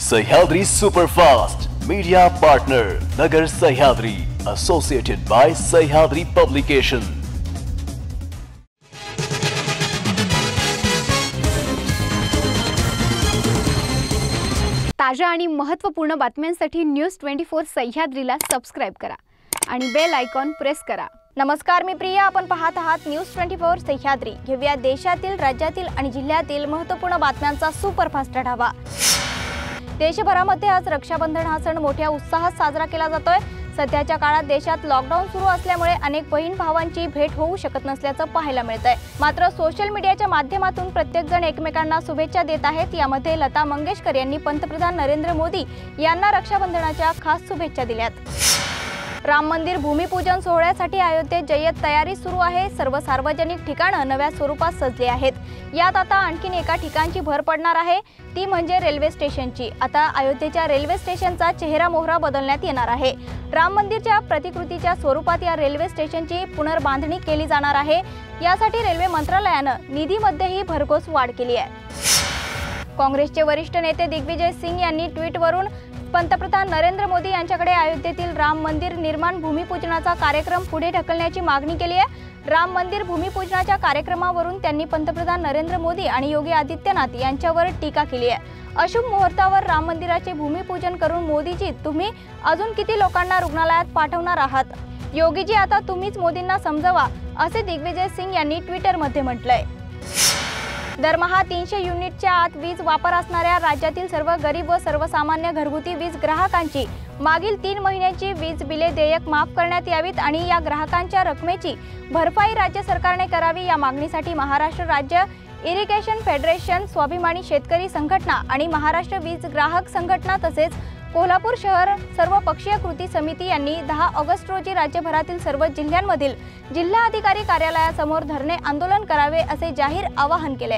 Sahyadri superfast media partner Nagar Sahyadri associated by Sahyadri publication. ताज्या आणि महत्त्वपूर्ण बातम्यांसाठी न्यूज 24 सह्याद्रीला सबस्क्राइब करा आणि बेल आयकॉन प्रेस करा। नमस्कार, मी प्रिया, आपण पाहत आहात न्यूज 24 सह्याद्री। घेऊया देशातील, राज्यातील आणि जिल्ह्यातील महत्त्वपूर्ण बातम्यांचा सुपरफास्ट आढावा। देशभरामध्ये आज रक्षाबंधन हा सण मोठ्या उत्साहात साजरा केला जातोय। सध्याच्या काळात देशात लॉकडाऊन सुरू असल्यामुळे अनेक बहीण भावांची भेट होऊ शकत नसल्याचं पाहायला मिळतंय। मात्र सोशल मीडियाच्या माध्यमातून प्रत्येक जण एकमेकांना शुभेच्छा देत आहेत। यामध्ये लता मंगेशकर यांनी पंतप्रधान नरेंद्र मोदी यांना रक्षाबंधनाच्या खास शुभेच्छा दिल्यात। राम मंदिर भूमिपूजन सोहळ्यासाठी अयोध्येत जय्यत तयारी सुरू आहे। सर्व सार्वजनिक ठिकाणं नव्या स्वरूपात सजली आहेत। यात आता आणखीन एका ठिकाणची भर पडणार आहे, ती म्हणजे रेल्वे स्टेशनची। आता अयोध्येच्या रेल्वे स्टेशनचा चेहरा मोहरा बदलण्यात येणार आहे। राम मंदिरच्या प्रतिकृतीच्या स्वरूपात या रेल्वे स्टेशनची पुनर्बांधणी केली जाणार आहे। यासाठी रेल्वे मंत्रालयानं निधीमध्येही भरघोस वाढ केली आहे। काँग्रेसचे वरिष्ठ नेते दिग्विजय सिंग यांनी ट्विटवरून पंतप्रधान नरेंद्र मोदी यांच्याकडे अयोध्येतील राम मंदिर निर्माण भूमिपूजनाचा कार्यक्रम पुढे ढकलण्याची मागणी केली आहे। राम मंदिर भूमिपूजनाच्या कार्यक्रमावरून त्यांनी पंतप्रधान नरेंद्र मोदी आणि योगी आदित्यनाथ यांच्यावर टीका केली आहे। अशुभ मुहूर्तावर राम मंदिराचे भूमिपूजन करून मोदीजी, तुम्ही अजून किती लोकांना रुग्णालयात पाठवणार आहात? योगीजी, आता तुम्हीच मोदींना समजवा, असे दिग्विजय सिंग यांनी ट्विटरमध्ये म्हटलंय। दरमहा 300 युनिटच्या आत वीज वापर असणाऱ्या राज्यातील सर्व गरीब व सर्वसामान्य घरगुती वीज ग्राहकांची मागील 3 महिन्यांची वीज बिले देयक माफ करण्यात यावीत आणि या ग्राहकांच्या रकमेची भरपाई राज्य सरकारने करावी। या मागणीसाठी महाराष्ट्र राज्य इरिगेशन फेडरेशन, स्वाभिमानी शेतकरी संघटना आणि महाराष्ट्र वीज ग्राहक संघटना तसेच कोल्हापूर शहर सर्वपक्षीय कृती समिती यांनी 10 ऑगस्ट रोजी राज्यभरातील सर्व जिल्ह्यांमधील जिल्हाधिकारी कार्यालयासमोर धरणे आंदोलन करावे असे जाहीर आवाहन केले।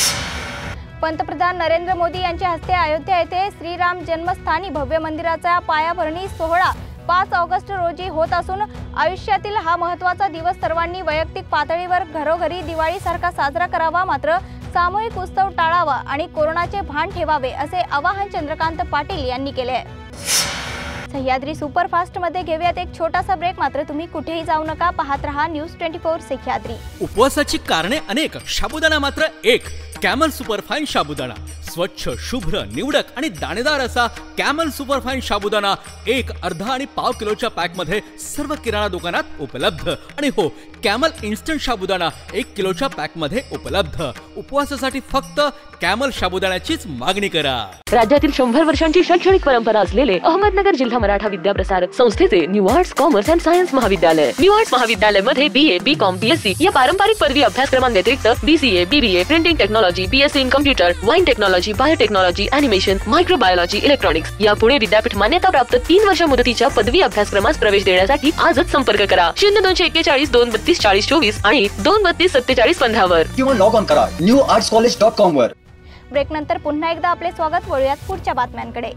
पंतप्रधान नरेंद्र मोदी यांच्या हस्ते अयोध्या येथे श्रीराम जन्मस्थानी भव्य मंदिराचा पायाभरणी सोहळा 5 ऑगस्ट रोजी होत असून आयुष्यातील हा महत्त्वाचा दिवस सर्वांनी वैयक्तिक पातळीवर घरोघरी दिवाळीसारखा साजरा करावा, मात्र सामूहिक उत्सव टाळावा आणि कोरोनाचे भान ठेवावे असे आवाहन चंद्रकांत पाटील यांनी केले आहे। सह्याद्री सुपरफास्ट मध्ये घेऊयात एक छोटासा ब्रेक, मात्र तुम्ही कुठेही जाऊ नका, पाहत रहा न्यूज 24 सह्याद्री। उपवासाची कारणे अनेक, साबुदाणा मात्र एक। कॅमल सुपरफाईन साबुदाणा, स्वच्छ, शुभ्र, निवडक आणि दाणेदार असा कॅमल सुपरफाईन साबुदाणा 1, अर्धा आणि पाव किलोच्या पॅक मध्ये सर्व किराणा दुकानात उपलब्ध। आणि हो, कॅमल इन्स्टंट साबुदाणा 1 किलोच्या पॅक मध्ये उपलब्ध। उपवासासाठी फक्त कॅमल साबुदाण्याचीच मागणी करा। राज्यातील 100 वर्षांची शैक्षणिक परंपरा असलेले अहमदनगर जिल्हा मराठा विद्याप्रसारक संस्थेचे new arts commerce and science महाविद्यालय। न्यू आर्ट्स महाविद्यालय मध्ये BA, BCom, BSc या पारंपरिक पदवी अभ्यासक्रमांव्यतिरिक्त BCA, BBA, printing technology, BSc in computer, wine technology, biotechnology, animation, microbiology, electronics या पुणे विद्यापीठ मान्यता प्राप्त 3 वर्ष मुदतीच्या पदवी अभ्यासक्रमास प्रवेश देण्यासाठी आजच संपर्क करा 0241 232 40 24 आणि 232 47 15 वर किंवा लॉग ऑन करा newartscollege.com वर। ब्रेक नंतर पुन्हा एकदा आपले स्वागत। वळूयात पुढच्या बातम्यांकडे।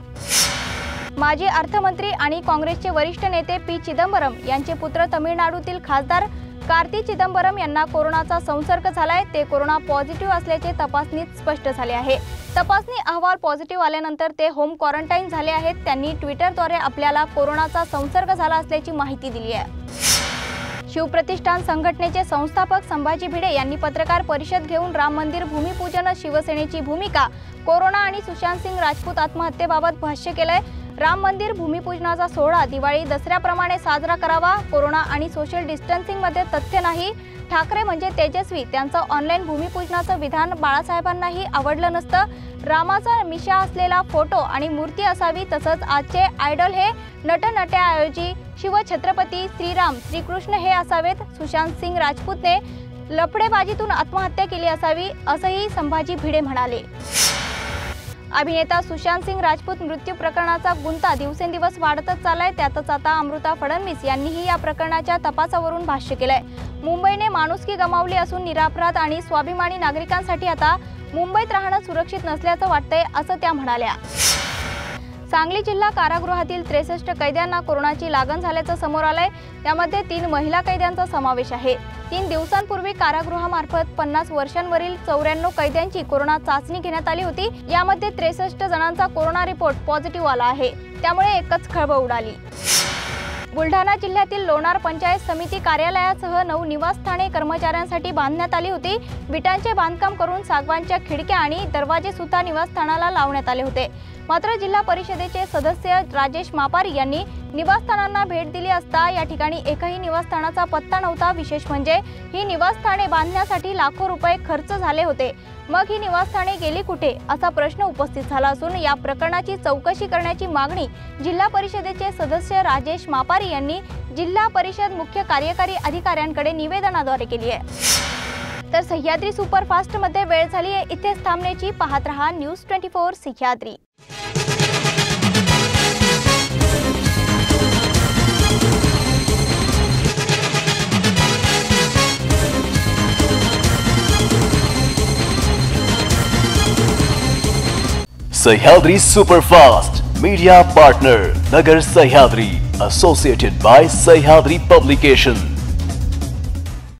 माजी अर्थमंत्री आणि काँग्रेसचे वरिष्ठ नेते पी चिदंबरम यांचे पुत्र तामिळनाडूतील खासदार कार्ती चिदंबरम यांना कोरोनाचा संसर्ग झालाय। ते कोरोना पॉझिटिव्ह असल्याचे तपासणीत स्पष्ट झाले आहे। तपासणी अहवाल पॉझिटिव्ह आल्यानंतर ते होम क्वारंटाईन झाले आहेत। त्यांनी ट्विटरद्वारे आपल्याला कोरोनाचा संसर्ग झाला असल्याची माहिती दिली आहे। शिवप्रतिष्ठान संघटनेचे संस्थापक संभाजी भिडे यांनी पत्रकार परिषद घेऊन राम मंदिर भूमिपूजन, शिवसेनेची भूमिका, कोरोना आणि सुशांत सिंग राजपूत आत्महत्येबाबत भाष्य केलंय। राम मंदिर भूमिपूजनाचा सोहळा दिवाळी दसऱ्याप्रमाणे साजरा करावा। कोरोना आणि सोशल डिस्टन्सिंग मध्ये तथ्य नाही। ठाकरे म्हणजे तेजस्वी, त्यांचं ऑनलाईन भूमिपूजनाचं विधान बाळासाहेबांनाही आवडलं नसतं। रामाचा मिशा असलेला फोटो आणि मूर्ती असावी, तसंच आजचे आयडॉल हे नटनट्याऐवजी शिवछत्रपती श्रीराम, श्रीकृष्ण हे असावेत। सुशांत सिंग राजपूतने लफडेबाजीतून आत्महत्या केली असावी, असंही संभाजी भिडे म्हणाले। अभिनेता सुशांत सिंग राजपूत मृत्यू प्रकरणाचा गुंता दिवसेंदिवस वाढतच चाललाय। त्यातच आता अमृता फडणवीस यांनीही या प्रकरणाच्या तपासावरून भाष्य केलंय। मुंबईने माणुसकी गमावली असून निरापराध आणि स्वाभिमानी नागरिकांसाठी आता मुंबईत राहणं सुरक्षित नसल्याचं वाटतंय, असं त्या म्हणाल्या। सांगली जिल्हा कारागृहातील 63 कैद्यांना कोरोनाची लागण झाल्याचं समोर आलंय। त्यामध्ये 3 महिला कैद्यांचा समावेश आहे। 3 दिवसांपूर्वी कारागृहामार्फत 50 वर्षांवरील 94 कैद्यांची कोरोना चाचणी घेण्यात आली होती। यामध्ये 63 जणांचा कोरोना रिपोर्ट पॉझिटिव्ह आला आहे। त्यामुळे एकच खळबळ उडाली। बुलढाणा जिल्ह्यातील लोणार पंचायत समिती कार्यालयासह 9 निवासस्थाने कर्मचाऱ्यांसाठी बांधण्यात आली होती। विटांचे बांधकाम करून सागवानच्या खिडक्या आणि दरवाजे सुद्धा निवासस्थानाला लावण्यात आले होते। मात्र जिल्हा परिषदेचे सदस्य राजेश मापारी यांनी निवासस्थानांना भेट दिली असता या ठिकाणी एकही निवासस्थानाचा पत्ता नव्हता। विशेष म्हणजे ही निवासस्थाने बांधण्यासाठी लाखो रुपये खर्च झाले होते। मग ही निवासस्थाने गेली कुठे असा प्रश्न उपस्थित झाला असून या प्रकरणाची चौकशी करण्याची मागणी जिल्हा परिषदेचे सदस्य राजेश मापारी यांनी जिल्हा परिषद मुख्य कार्यकारी अधिकाऱ्यांकडे निवेदनाद्वारे केली आहे। तर सह्याद्री सुपरफास्ट मध्ये वेळ झाली आहे इथेच थांबण्याची। पाहत रहा news 24 Sahyadri. Sahyadri superfast media partner Nagar Sahyadri, associated by Sahyadri Publications.